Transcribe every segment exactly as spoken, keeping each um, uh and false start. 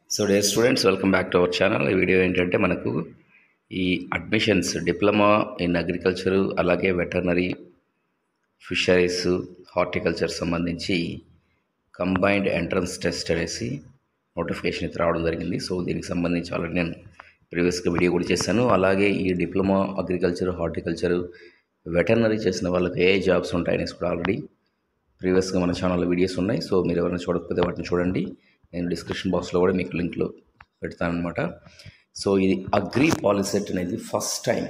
So dear students, welcome back to our channel. ఈ video ఏంటంటే మనకు ఈ అడ్మిషన్స్ డిప్లొమా ఇన్ అగ్రికల్చర్ అలాగే వెటర్నరీ, ఫిషరీస్, హార్టికల్చర్ సంబంధించి కంబైన్డ్ ఎంట్రన్స్ టెస్ట్ అనేసి నోటిఫికేషన్ అయితే రావడం జరిగింది. సో దీనికి సంబంధించి ఆల్రెడీ నేను ప్రీవియస్గా వీడియో కూడా చేశాను. అలాగే ఈ డిప్లొమా అగ్రికల్చర్, హార్టికల్చర్, వెటర్నరీ చేసిన వాళ్ళకి ఏ జాబ్స్ ఉంటాయనేసి కూడా ఆల్రెడీ ప్రీవియస్గా మన ఛానల్లో వీడియోస్ ఉన్నాయి. సో మీరు ఎవరైనా చూడకపోతే వాటిని చూడండి. నేను డిస్క్రిప్షన్ బాక్స్లో కూడా మీకు లింక్లో పెడతాను అనమాట. సో ఇది అగ్రి పాలిసెట్ అనేది ఫస్ట్ టైం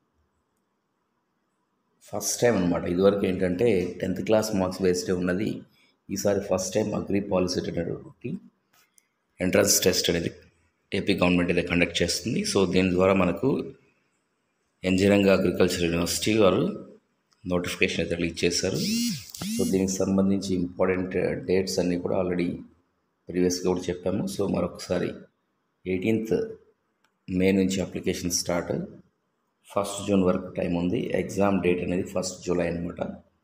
ఫస్ట్ టైం అనమాట. ఇదివరకు ఏంటంటే టెన్త్ క్లాస్ మార్క్స్ బేస్డే ఉన్నది. ఈసారి ఫస్ట్ టైం అగ్రి పాలిసెట్ అనేటువంటి ఎంట్రన్స్ టెస్ట్ అనేది ఏపీ గవర్నమెంట్ అయితే కండక్ట్ చేస్తుంది. సో దీని ద్వారా మనకు ఇంజనీరింగ్ అగ్రికల్చర్ యూనివర్సిటీ వారు నోటిఫికేషన్ అయితే రిలీజ్ చేశారు. సో దీనికి సంబంధించి ఇంపార్టెంట్ డేట్స్ అన్నీ కూడా ఆల్రెడీ ప్రీవియస్గా కూడా చెప్పాము. సో మరొకసారి ఎయిటీన్త్ మే నుంచి అప్లికేషన్ స్టార్ట్, ఫస్ట్ జూన్ వరకు టైం ఉంది. ఎగ్జామ్ డేట్ అనేది ఫస్ట్ జూలై అనమాట.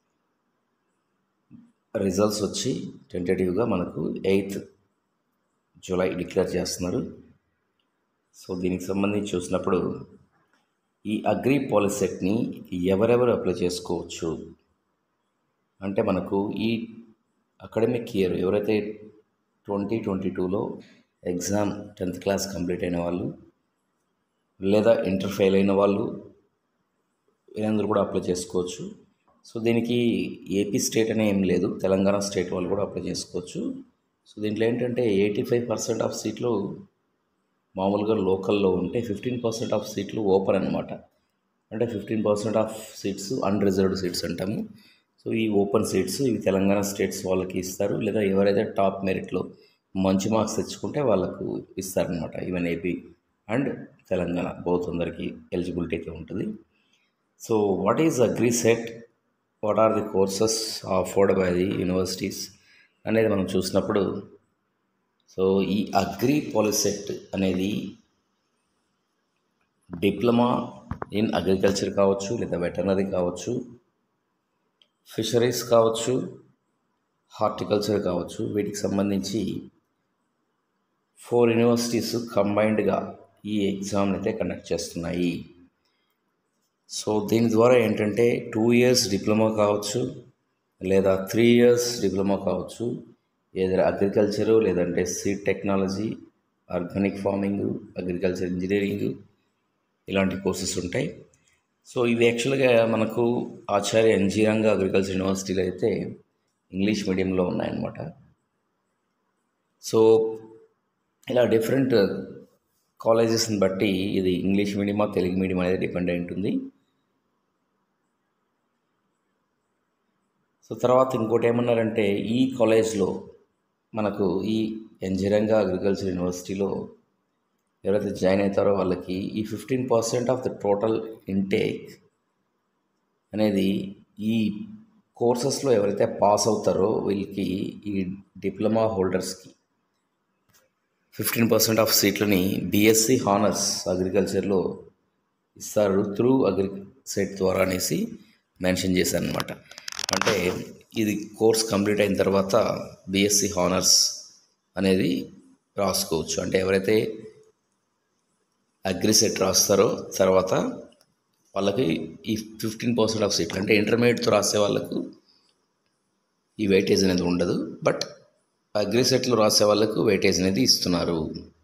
రిజల్ట్స్ వచ్చి టెంటేటివ్గా మనకు ఎయిత్ జూలై డిక్లేర్ చేస్తున్నారు. సో దీనికి సంబంధించి చూసినప్పుడు ఈ అగ్రి పాలిసెట్ని ఎవరెవరు అప్లై చేసుకోవచ్చు అంటే మనకు ఈ అకాడమిక్ ఇయర్ ఎవరైతే ట్వంటీ ట్వంటీ టూలో ఎగ్జామ్ టెన్త్ క్లాస్ కంప్లీట్ అయిన వాళ్ళు లేదా ఇంటర్ ఫెయిల్ అయిన వాళ్ళు వీళ్ళందరూ కూడా అప్లై చేసుకోవచ్చు. సో దీనికి ఏపీ స్టేట్ అనే ఏం లేదు, తెలంగాణ స్టేట్ వాళ్ళు కూడా అప్లై చేసుకోవచ్చు. సో దీంట్లో ఏంటంటే ఎయిటీ ఫైవ్ పర్సెంట్ ఆఫ్ సీట్లు మామూలుగా లోకల్లో ఉంటే ఫిఫ్టీన్ పర్సెంట్ ఆఫ్ సీట్లు ఓపెన్ అనమాట. అంటే fifteen percent of seats unreserved seats అంటాము. సో ఈ ఓపెన్ సీట్స్ ఇవి తెలంగాణ స్టేట్స్ వాళ్ళకి ఇస్తారు, లేదా ఎవరైతే టాప్ మెరిట్లో మంచి మార్క్స్ తెచ్చుకుంటే వాళ్ళకు ఇస్తారనమాట. Even AP and Telangana both అందరికీ ఎలిజిబిలిటీ అయితే ఉంటుంది. So what is agri set, what are the courses offered by the universities అనేది మనం చూసినప్పుడు, సో ఈ అగ్రి పాలిసెట్ అనేది డిప్లొమా ఇన్ అగ్రికల్చర్ కావచ్చు, లేదా వెటర్నరీ కావచ్చు, ఫిషరీస్ కావచ్చు, హార్టికల్చర్ కావచ్చు, వీటికి సంబంధించి ఫోర్ యూనివర్సిటీస్ కంబైన్డ్గా ఈ ఎగ్జామ్ని అయితే కండక్ట్ చేస్తున్నాయి. సో దీని ద్వారా ఏంటంటే టూ ఇయర్స్ డిప్లొమా కావచ్చు, లేదా త్రీ ఇయర్స్ డిప్లొమా కావచ్చు, ఏదైనా అగ్రికల్చరు, లేదంటే seed technology, organic farming, agriculture engineering, ఇలాంటి కోర్సెస్ ఉంటాయి. సో ఇవి యాక్చువల్గా మనకు ఆచార్య ఇంజనీరింగ్ అగ్రికల్చర్ యూనివర్సిటీలో అయితే ఇంగ్లీష్ మీడియంలో ఉన్నాయన్నమాట. సో ఇలా డిఫరెంట్ కాలేజెస్ని బట్టి ఇది ఇంగ్లీష్ మీడియమా తెలుగు మీడియం అనేది డిపెండ్ అయి ఉంటుంది. సో తర్వాత ఇంకోటి ఏమన్నారంటే ఈ కాలేజ్లో మనకు ఈ ఇంజనీరింగ్ అగ్రికల్చర్ యూనివర్సిటీలో ఎవరైతే జాయిన్ అవుతారో వాళ్ళకి ఈ fifteen percent of the total intake అనేది ఈ కోర్సెస్లో ఎవరైతే పాస్ అవుతారో వీళ్ళకి ఈ డిప్లొమా హోల్డర్స్కి ఫిఫ్టీన్ పర్సెంట్ ఆఫ్ సీట్లని బీఎస్సీ హానర్స్ అగ్రికల్చర్లో ఇస్తారు త్రూ అగ్రి సెట్ ద్వారా అనేసి మెన్షన్ చేశాను అనమాట. అంటే ఇది కోర్స్ కంప్లీట్ అయిన తర్వాత బీఎస్సీ హానర్స్ అనేది రాసుకోవచ్చు. అంటే ఎవరైతే అగ్రి సెట్ రాస్తారో తర్వాత వాళ్ళకి ఈ ఫిఫ్టీన్ పర్సెంట్ ఆఫ్ సీట్లు, అంటే ఇంటర్మీడియట్తో రాసే వాళ్ళకు ఈ వెయిటేజ్ అనేది ఉండదు, బట్ అగ్రి సెట్లో రాసే వాళ్ళకు వెయిటేజ్ అనేది ఇస్తున్నారు.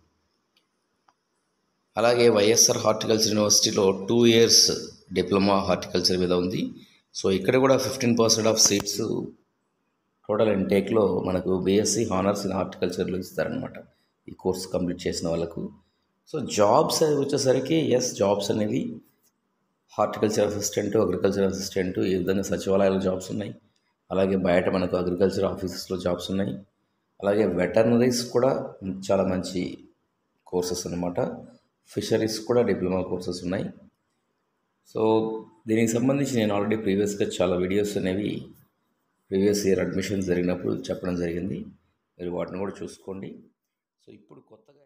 అలాగే వైఎస్ఆర్ హార్టికల్చర్ యూనివర్సిటీలో టూ ఇయర్స్ డిప్లొమా హార్టికల్చర్ మీద ఉంది. సో ఇక్కడ కూడా fifteen percent of seats total ఇంటేక్లో మనకు బీఎస్సీ హానర్స్ ఇన్ హార్టికల్చర్లో ఇస్తారనమాట ఈ కోర్స్ కంప్లీట్ చేసిన వాళ్ళకు. సో జాబ్స్ వచ్చేసరికి ఎస్ జాబ్స్ అనేవి హార్టికల్చర్ అసిస్టెంట్, అగ్రికల్చర్ అసిస్టెంట్, ఈ విధంగా సచివాలయాల జాబ్స్ ఉన్నాయి. అలాగే బయట మనకు అగ్రికల్చర్ ఆఫీసెస్లో జాబ్స్ ఉన్నాయి. అలాగే వెటర్నరీస్ కూడా చాలా మంచి కోర్సెస్ అనమాట. ఫిషరీస్ కూడా డిప్లొమా కోర్సెస్ ఉన్నాయి. సో దీనికి సంబంధించి నేను ఆల్రెడీ ప్రీవియస్గా చాలా వీడియోస్ అనేవి ప్రీవియస్ ఇయర్ అడ్మిషన్ జరిగినప్పుడు చెప్పడం జరిగింది. మీరు వాటిని కూడా చూసుకోండి. సో ఇప్పుడు కొత్తగా